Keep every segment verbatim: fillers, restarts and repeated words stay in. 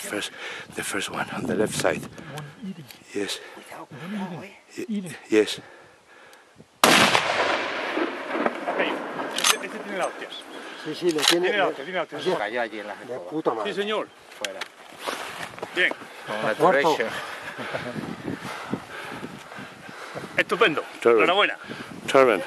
first, the first one on the left side. Yes. Yes. Este, este tiene la hostia. Sí, sí, lo tiene. Tiene la hostia, tiene la hostia. Oye, Cayó allí en la de gente. puta madre. Sí, señor. Fuera. Bien. Congratulations. Estupendo. Turban. Enhorabuena. Turban.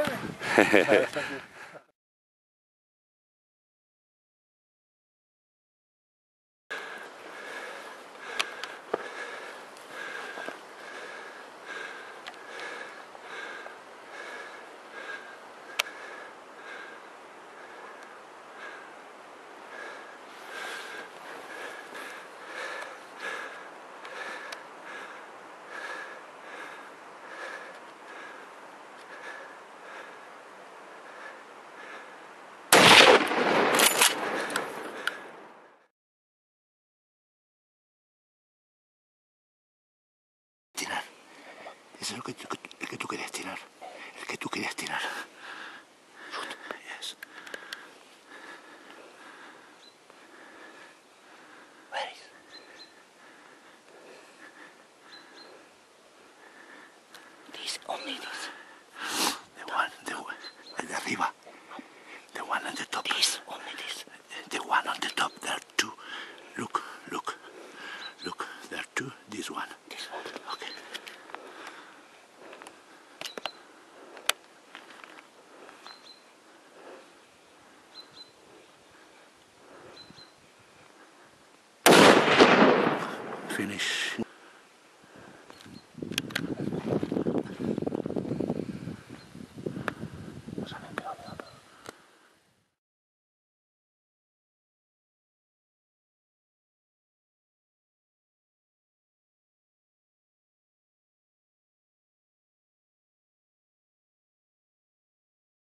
Tirar. Eso es lo que, el que tú querías tirar. El que tú querías tirar. Yes. Where is? This, only this. The one, the one, el de arriba. The one on the top. This, only this. The one on the top. There are two. Look, look, look. There are two. This one. This one. Okay. Finish.